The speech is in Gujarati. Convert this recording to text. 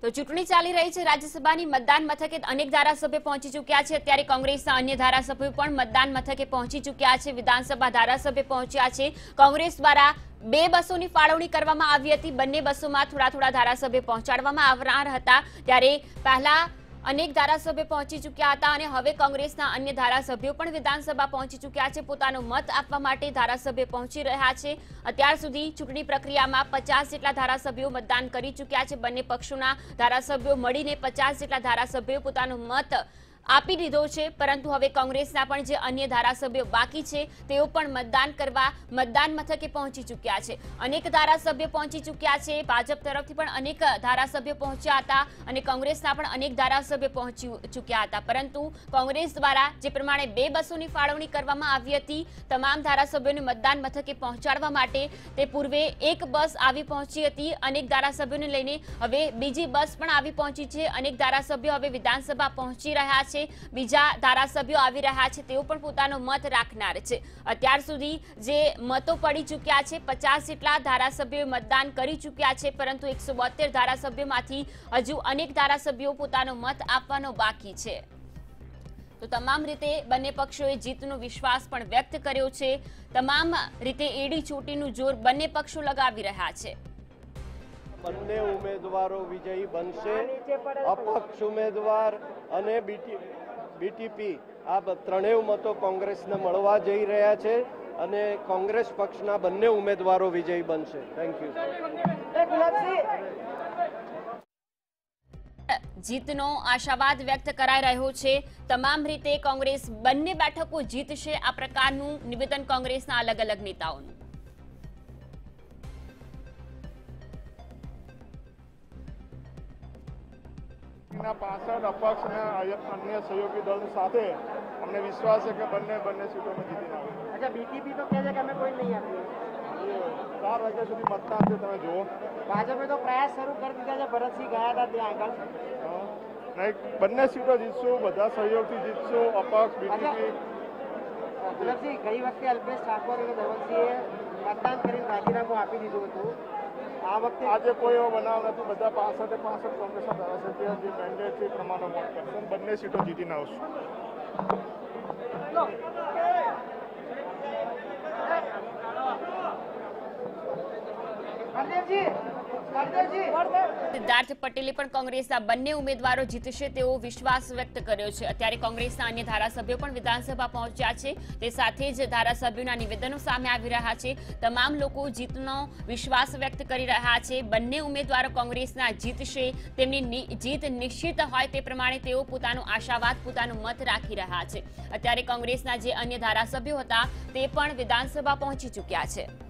તો ચૂંટણી ચાલી રહી છે રાજ્યસભાની મતદાન મથકે અનેક ધારાસભ્યો પહોંચી ચૂક્યા છે। અત્યારે કોંગ્રેસના અન્ય ધારાસભ્યો પણ મતદાન મથકે પહોંચી ચૂક્યા છે। વિધાનસભા ધારાસભ્ય પહોંચ્યા છે। કોંગ્રેસ દ્વારા 2 બસોની ફાળવણી કરવામાં આવી હતી। બંને બસોમાં થોડા ધારાસભ્યો પહોંચાડવામાં આવનાર હતા। ત્યારે પહેલા અનેક ધારાસભ્યો પહોંચી ચૂક્યા હતા અને હવે કોંગ્રેસના અન્ય ધારાસભ્યો પણ વિધાનસભા પહોંચી ચૂક્યા છે। પોતાનો મત આપવા માટે ધારાસભ્યો પહોંચી રહ્યા છે। અત્યાર સુધી ચૂંટણી પ્રક્રિયામાં 50 જેટલા ધારાસભ્યો મતદાન કરી ચૂક્યા છે। બંને પક્ષોના ધારાસભ્યો મળીને 50 જેટલા ધારાસભ્યો પોતાનો મત આપી દીધો છે। પરંતુ હવે કોંગ્રેસના પણ જે અન્ય ધારાસભ્યો બાકી છે તેઓ પણ મતદાન કરવા મતદાન મથકે પહોંચી ચૂક્યા છે। અનેક ધારાસભ્યો પહોંચી ચૂક્યા છે। ભાજપ તરફથી પણ અનેક ધારાસભ્યો પહોંચ્યા હતા અને કોંગ્રેસના પણ અનેક ધારાસભ્યો પહોંચી ચૂક્યા હતા। પરંતુ કોંગ્રેસ દ્વારા જે પ્રમાણે 2 બસોની ફાળવણી કરવામાં આવી હતી તમામ ધારાસભ્યોને મતદાન મથકે પહોંચાડવા માટે, તે પૂર્વે એક બસ આવી પહોંચી હતી। અનેક ધારાસભ્યોને લઈને હવે બીજી બસ પણ આવી પહોંચી છે। અનેક ધારાસભ્યો હવે વિધાનસભા પહોંચી રહ્યા છે। બીજા ધારાસભ્યો આવી રહ્યા છે, તેઓ પણ પોતાનો મત રાખનાર છે। અત્યાર સુધી જે મતો પડી ચૂક્યા છે 50 જેટલા ધારાસભ્યો મતદાન કરી ચૂક્યા છે, પરંતુ 172 ધારાસભ્યોમાંથી હજુ અનેક ધારાસભ્યો પોતાનો મત આપવાનો બાકી છે। તો તમામ રીતે બંને પક્ષોએ જીતનો વિશ્વાસ પણ વ્યક્ત કર્યો છે। તમામ રીતે એડી ચોટીનું જોર બંને પક્ષો લગાવી રહ્યા છે। બંને ઉમેદવારો વિજયી બનશે। અપક્ષ ઉમેદવાર અને બીટીપી આ ત્રણેય મતો કોંગ્રેસને મળવા જઈ રહ્યા છે અને કોંગ્રેસ પક્ષના બંને ઉમેદવારો વિજયી બનશે। Thank you. જીતનો આશાવાદ વ્યક્ત કરાઈ રહ્યો છે। તમામ રીતે કોંગ્રેસ બંને બેઠકો જીતશે, આ પ્રકારનું નિવેદન કોંગ્રેસના અલગ અલગ નેતાઓનું। પાછળ અપક્ષ અને અન્ય સહયોગી દળ સાથે અમને વિશ્વાસ છે કે બંને સીટોમાં જીતી નાખે। अच्छा बीटीपी तो कह कि हमें कोई नहीं आती है। 4 વાગ્યા સુધી મતદાન છે, તમે જુઓ। भाजपा तो प्रयास शुरू कर दिया है। भरत सिंह गया था ત્યાં આગળ। નહીં, બંને સીટો જીતશું, બધા સહયોગથી જીતશું। અપક્ષ બીટીપી ભરતસિંહ ગઈ વખતે અલ્પેશ ઠાકોર અને ધવલસિંહે મતદાન કરીને રાજીનામું આપી દીધું હતું। આ વખતે આજે કોઈ એવો બનાવ નથી। બધા 65 કોંગ્રેસના ધારાસભ્ય જે મેન્ડેટ છે એ પ્રમાણે મત કરશે, બંને સીટો જીતીને આવશું। સિદ્ધાર્થ પટેલે પણ કોંગ્રેસના બંને ઉમેદવારો જીતશે તેવો વિશ્વાસ વ્યક્ત કર્યો છે। અત્યારે કોંગ્રેસના અન્ય ધારાસભ્યો પણ વિધાનસભા પહોંચ્યા છે, તે સાથે જ ધારાસભ્યોના નિવેદનો સામે આવી રહ્યા છે। તમામ લોકો જીતનો વિશ્વાસ વ્યક્ત કરી રહ્યા છે। બંને ઉમેદવારો કોંગ્રેસના જીતશે, તેમની જીત નિશ્ચિત હોય તે પ્રમાણે તેઓ પોતાનો આશાવાદ, પોતાનો મત રાખી રહ્યા છે। અત્યારે કોંગ્રેસના જે અન્ય ધારાસભ્યો હતા તે પણ વિધાનસભા પહોંચી ચૂક્યા છે।